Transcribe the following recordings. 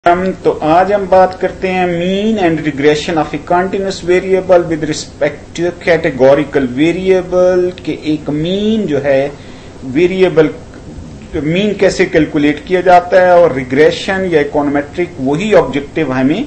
तो आज हम बात करते हैं mean and regression of a continuous variable with respect to categorical variable के एक मीन जो है वेरिएबल मीन कैसे कैलकुलेट किया जाता है और रिग्रेशन या इकोनोमेट्रिक वही ऑब्जेक्टिव हमें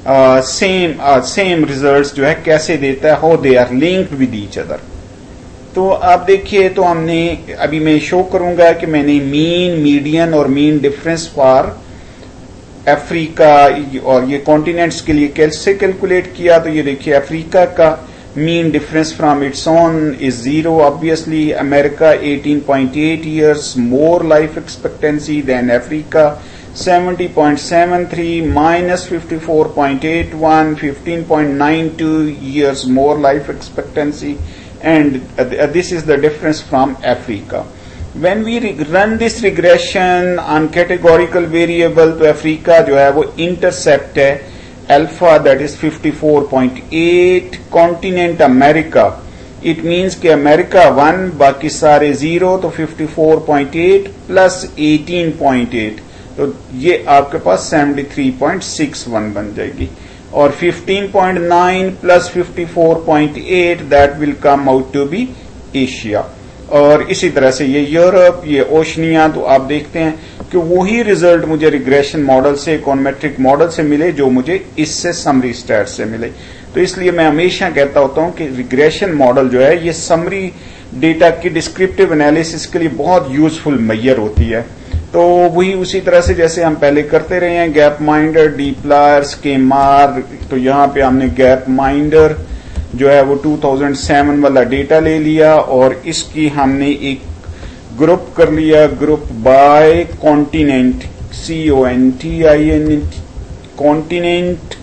सेम रिजल्ट्स जो है कैसे देता है, how they are linked with each other. तो आप देखिए, तो हमने अभी मैं शो करूंगा कि मैंने मीन, मीडियन और मीन डिफरेंस फॉर अफ्रीका और ये कॉन्टिनेंट्स के लिए कैसे कैलकुलेट किया। तो ये देखिए, अफ्रीका का mean difference from its own is 0 obviously. America 18.8 years more life expectancy than Africa, 70.73 minus 54.81, 15.92 years more life expectancy, and this is the difference from Africa. When we run this regression on categorical variable, तो Africa जो है वो intercept है अल्फा, that is 54.8, continent America, it means कि America 1 बाकी सारे 0, तो 54.8 प्लस 18.8, तो ये आपके पास 73.61 बन जाएगी। और 15.9 plus 54.8 that will come out to be Asia. और इसी तरह से ये यूरोप, ये ओशनिया। तो आप देखते हैं कि वही रिजल्ट मुझे रिग्रेशन मॉडल से, इकोनोमेट्रिक मॉडल से मिले जो मुझे इससे समरी स्टैट से मिले। तो इसलिए मैं हमेशा कहता होता हूं कि रिग्रेशन मॉडल जो है ये समरी डेटा की डिस्क्रिप्टिव एनालिसिस के लिए बहुत यूजफुल मैयर होती है। तो वही उसी तरह से जैसे हम पहले करते रहे हैं, गैप माइंडर, डीप्लायर, स्केमार। तो यहां पे हमने गैप माइंडर जो है वो 2007 वाला डेटा ले लिया और इसकी हमने एक ग्रुप कर लिया, group by continent, CONTINENT, continent.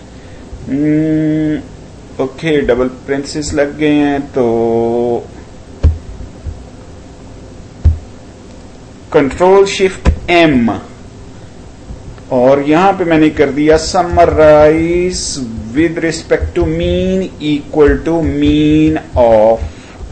Okay, double parentheses लग गए हैं, तो कंट्रोल शिफ्ट M और यहां पे मैंने कर दिया summarise with respect to mean equal to mean of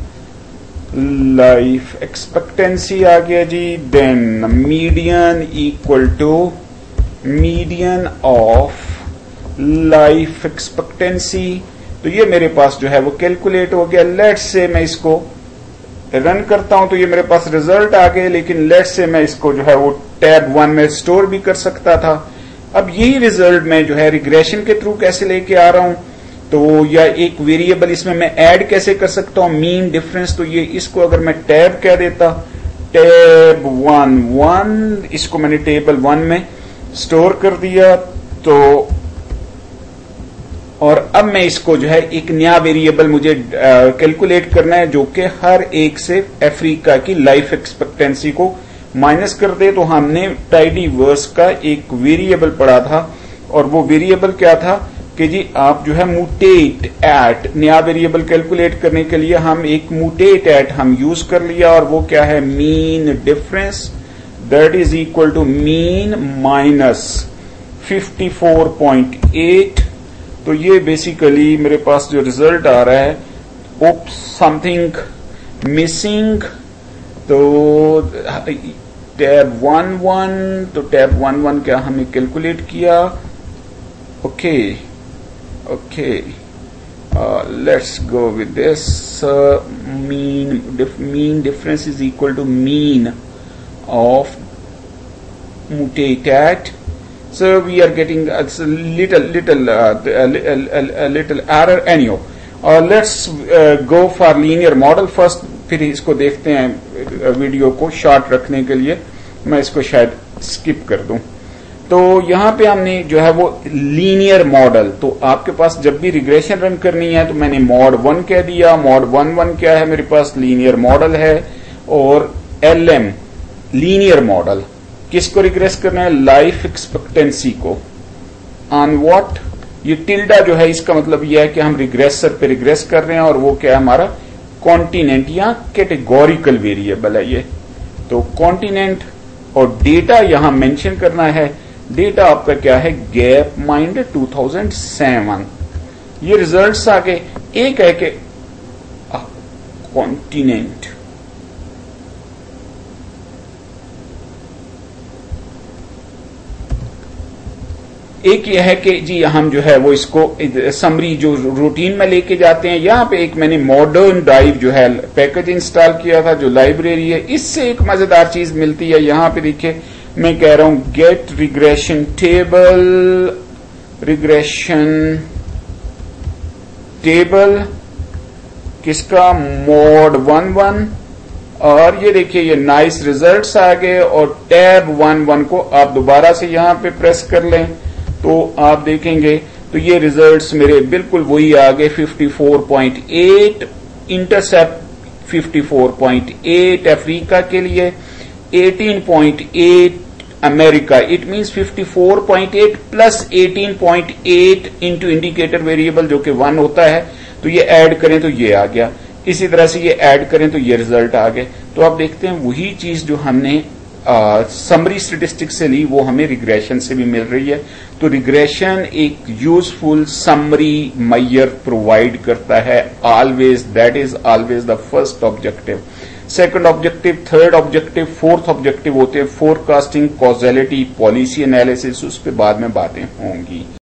life expectancy आ गया जी। then median equal to median of life expectancy। तो ये मेरे पास जो है वो कैलकुलेट हो गया। लेट्स से मैं इसको रन करता हूं तो ये मेरे पास रिजल्ट आ गए, लेकिन लेट्स से मैं इसको जो है वो टैब 1 में स्टोर भी कर सकता था। अब यही रिजल्ट मैं जो है रिग्रेशन के थ्रू कैसे लेके आ रहा हूं, तो या एक वेरिएबल इसमें मैं ऐड कैसे कर सकता हूं, मीन डिफरेंस। तो ये इसको अगर मैं टैब कह देता, टैब 1, इसको मैंने टेबल 1 में स्टोर कर दिया। तो और अब मैं इसको जो है एक नया वेरिएबल मुझे कैलकुलेट करना है जो कि हर एक से अफ्रीका की लाइफ एक्सपेक्टेंसी को माइनस कर दे। तो हमने टाइडीवर्स का एक वेरिएबल पढ़ा था और वो वेरिएबल क्या था कि जी आप जो है मुटेट एट, नया वेरिएबल कैलकुलेट करने के लिए हम एक मुटेट एट हम यूज कर लिया और वो क्या है, mean difference, that is equal to mean minus 54.8। तो ये बेसिकली मेरे पास जो रिजल्ट आ रहा है, ओप्स समथिंग मिसिंग। तो टैब 1 तो टैब 1 क्या हमने कैलकुलेट किया। Okay, let's go with this. Mean difference is equal to mean of mutate at। So we are getting a little error anyhow. Let's go for linear model first, फिर इसको देखते हैं। Video को short रखने के लिए मैं इसको शायद स्किप कर दूं। तो यहां पे हमने जो है वो लीनियर मॉडल, तो आपके पास जब भी रिग्रेशन रन करनी है तो मैंने मॉड 1 कह दिया। मॉड 1 क्या है, मेरे पास लीनियर मॉडल है। और LM लीनियर मॉडल किसको रिग्रेस करना है, लाइफ एक्सपेक्टेंसी को। ऑन व्हाट, ये टिल्डा जो है इसका मतलब यह है कि हम रिग्रेसर पे रिग्रेस कर रहे हैं और वो क्या है हमारा कॉन्टिनेंट या कैटेगोरिकल वेरिएबल है ये। तो कॉन्टिनेंट और डेटा यहां मेंशन करना है। डेटा आपका क्या है, गैप माइंड 2007। ये रिजल्ट्स आ गए। एक है कि कॉन्टिनेंट, एक यह है कि जी हम जो है वो इसको समरी जो रूटीन में लेके जाते हैं। यहाँ पे एक मैंने मॉडर्न ड्राइव जो है पैकेज इंस्टॉल किया था जो लाइब्रेरी है, इससे एक मजेदार चीज मिलती है। यहाँ पे देखिए मैं कह रहा हूं गेट रिग्रेशन टेबल किसका, मोड 11, और ये देखिए ये नाइस रिजल्ट्स आ गए। और टैब 11 को आप दोबारा से यहां पे प्रेस कर लें तो आप देखेंगे तो ये रिजल्ट्स मेरे बिल्कुल वही आ गए, 54.8 इंटरसेप्ट 54.8 अफ्रीका के लिए, 18.8 America. It means 54.8 plus 18.8 into indicator variable जो कि 1 होता है, तो ये ऐड करें तो ये आ गया। इसी तरह से ये ऐड करें तो ये रिजल्ट आ गए। तो आप देखते हैं वही चीज जो हमने समरी स्टेटिस्टिक्स से ली वो हमें रिग्रेशन से भी मिल रही है। तो रिग्रेशन एक यूजफुल समरी मेजर प्रोवाइड करता है always, that is always the first objective. Second objective, third objective, fourth objective होते हैं फोरकास्टिंग, कॉजेलिटी, पॉलिसी एनालिसिस, उस पर बाद में बातें होंगी।